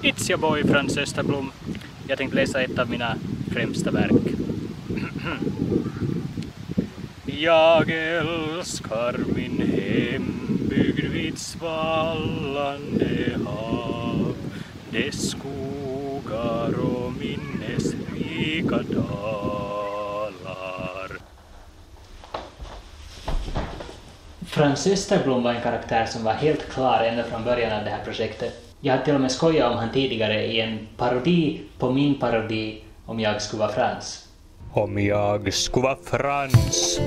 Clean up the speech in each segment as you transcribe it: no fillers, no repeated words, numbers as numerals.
It's your boy Frans Österblom. Jag tänkte läsa ett av mina främsta verk. Jag älskar min hembygd vid svallande hav, dess skogar och minnesrika dalar. Frans Österblom var en karaktär som var helt klar ända från början av det här projektet. Jag hade till och med skojat om han tidigare i en parodi på min parodi Om jag skulle vara Frans. Om jag skulle vara Frans.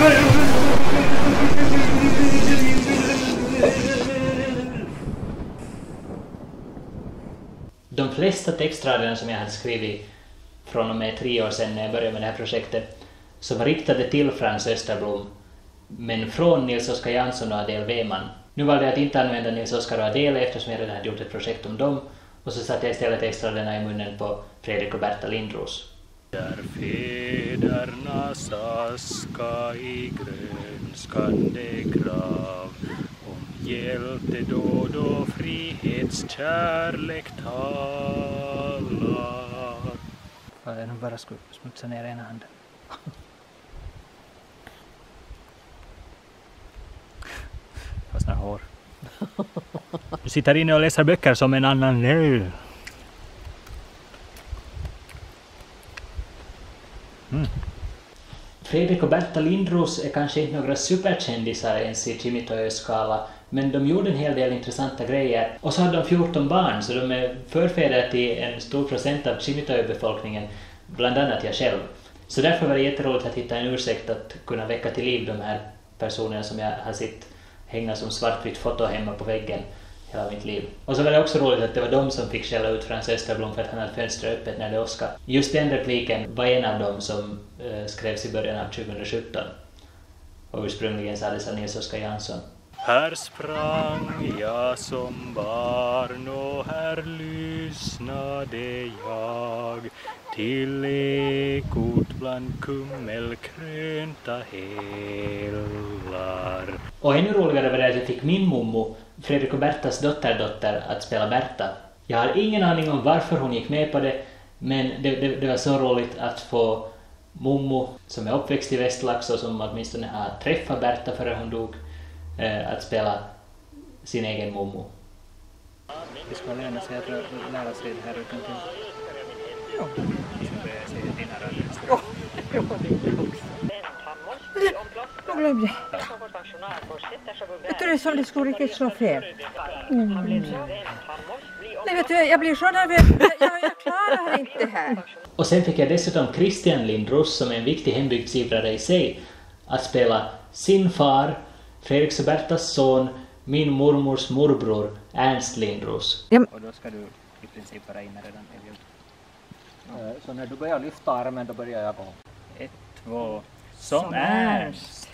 De flesta textraderna som jag hade skrivit från och med 3 år sedan när jag började med det här projektet så var riktade till Frans Österblom, men från Nils Oskar Jansson och Adele Weman. Nu valde jag att inte använda Nils Oskar och Adele eftersom jag redan hade gjort ett projekt om dem, och så satte jag istället textraderna i munnen på Fredrik och Berta Lindros. Där fädernas aska i grönskande grav, om hjälte då frihetskärlek talar. Jag nog bara skulle smutsa ner ena handen. Fastnar hår. Du sitter inne och läser böcker som en annan nu. Fredrik och Berta Lindros är kanske inte några superkändisar ens i Kimitoö-skala, men de gjorde en hel del intressanta grejer. Och så hade de 14 barn, så de är förfäder till en stor procent av Kimitoö-befolkningen, bland annat jag själv. Så därför var det jätteroligt att hitta en ursäkt att kunna väcka till liv de här personerna som jag har sett hänga som svartvitt foto hemma på väggen hela mitt liv. Och så var det också roligt att det var de som fick skälla ut Frans Österblom för att han hade fönstret öppet när det åskade. Just den repliken var en av dem som skrevs i början av 2017. Och ursprungligen sades av Nils Oskar Jansson. Här sprang jag som barn och här lyssnade jag till ekot bland kummelkrönta hällar. Och ännu roligare var det att jag fick min mommo, Fredrik och Bertas dotter, att spela Berta. Jag har ingen aning om varför hon gick med på det, men det var så roligt att få mommo, som är uppväxt i Västlax och som åtminstone har träffat Berta före hon dog, att spela sin egen mommo. Det ska lära sig att lära sig det här utan till. Ja, vi ska börja säga dina röster. Ja, det också. Nu glömde jag. Vet du, det är som det skulle riktigt slå fel. Nej, vet du, jag blir så nervös. Jag klarar inte det här. Och sen fick jag dessutom Christian Lindros, som är en viktig hembygdsivrare i sig, att spela sin far, Fredriks och Bertas son, min mormors morbror, Ernst Lindros. Och då ska du i princip vara inne redan i ljud. Så när du börjar lyfta armen, då börjar jag gå. 1, 2, som Ernst!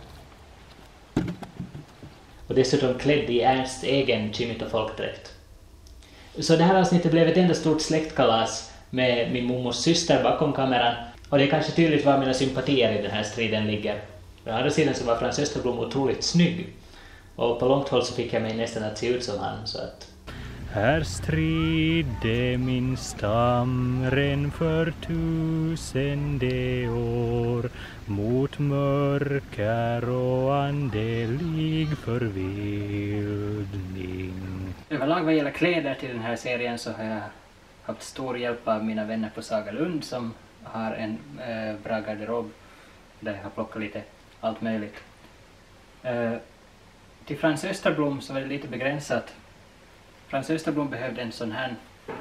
Och dessutom klädd i Ernsts egen Kimito-folkdräkt. Så det här avsnittet blev ett enda stort släktkalas med min mormors syster bakom kameran. Och det är kanske tydligt var mina sympatier i den här striden ligger. Å andra sidan så var Frans Österblom otroligt snygg. Och på långt håll så fick jag mig nästan att se ut som han, så att... Här stridde min stamren för 1000 år mot mörker och andelig förvildning. Överlag vad gäller kläder till den här serien så har jag haft stor hjälp av mina vänner på Sagalund som har en bra garderob där jag har plockat lite allt möjligt. Till Frans Österblom så var det lite begränsat. Frans Österblom behövde en sån här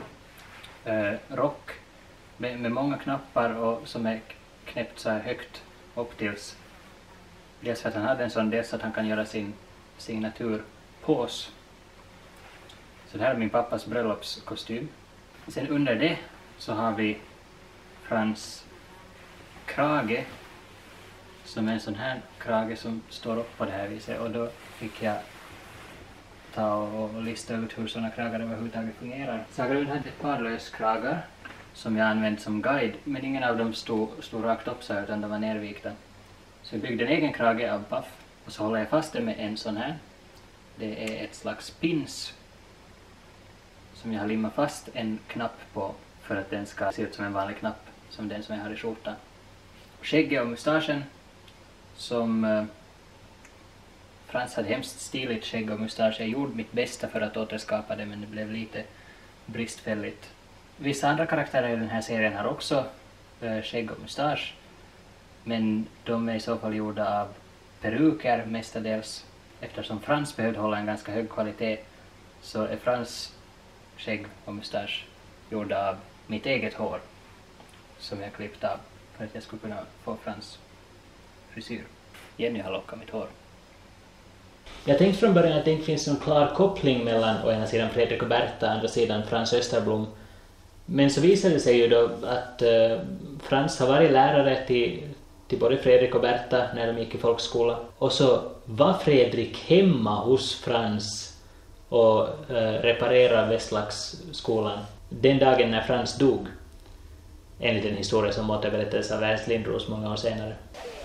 rock med många knappar och som är knäppt så här högt upp tills. Dels för att han hade en sån, dels att han kan göra sin signatur på oss. Så det här är min pappas bröllopskostym. Sen under det så har vi Frans krage, som är en sån här krage som står upp på det här viset, och då fick jag ta och lista ut hur såna kragar överhuvudtaget fungerar. Sagalund hade ett par löskragar som jag använde som guide, men ingen av dem stod rakt upp så här, utan de var nervikta. Så jag byggde en egen krage av paff och så håller jag fast det med en sån här. Det är ett slags pins som jag har limmat fast en knapp på för att den ska se ut som en vanlig knapp som den som jag har i skjortan. Skägget och mustaschen som Frans hade hemskt stiligt skägg och mustasch. Jag gjorde mitt bästa för att återskapa det men det blev lite bristfälligt. Vissa andra karaktärer i den här serien har också skägg och mustasch. Men de är i så fall gjorda av peruker mestadels. Eftersom Frans behövde hålla en ganska hög kvalitet så är Frans skägg och mustasch gjorda av mitt eget hår. Som jag klippt av för att jag skulle kunna få Frans frisyr. Jenny har lockat mitt hår. Jag tänkte från början att det inte finns någon klar koppling mellan å ena sidan Fredrik och Berta och andra sidan Frans Österblom. Men så visade det sig ju då att Frans har varit lärare till både Fredrik och Berta när de gick i folkskola. Och så var Fredrik hemma hos Frans och reparerade Västlaxskolan den dagen när Frans dog. Enligt en historia som återberättades av Ernst Lindros många år senare.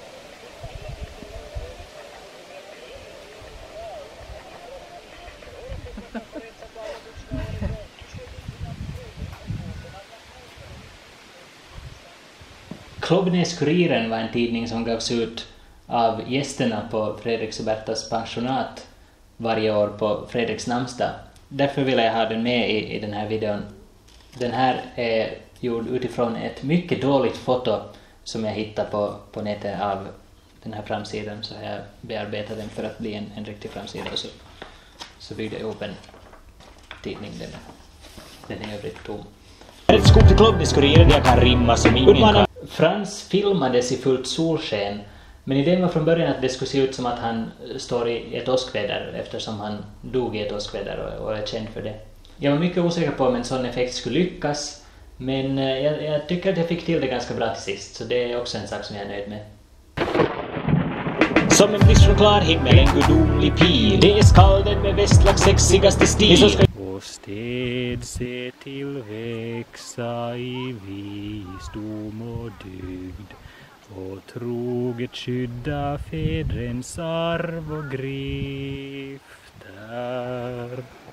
Klobnäs-Kuriren var en tidning som gavs ut av gästerna på Fredriks och Bertas pensionat varje år på Fredriks namnsdag. Därför vill jag ha den med i den här videon. Den här är gjord utifrån ett mycket dåligt foto som jag hittade på nätet av den här framsidan. Så jag bearbetat den för att bli en riktig framsida och så byggde jag ihop en tidning. Den är övrigt tom. Ett skop till Klobnäs-Kuriren, jag kan rimma som ingen kan. Frans filmades i fullt solsken, men idén var från början att det skulle se ut som att han står i ett åskväder eftersom han dog i ett åskväder och är känd för det. Jag var mycket osäker på om en sån effekt skulle lyckas, men jag tycker att jag fick till det ganska bra till sist, så det är också en sak som jag är nöjd med. Som en blixt från klar himmel, en gudomlig pil. Det är skalden med Västlax sexigaste stil. Och sted se tillväxa i visdom och dygd och troget skydda fädrens arv och grifter.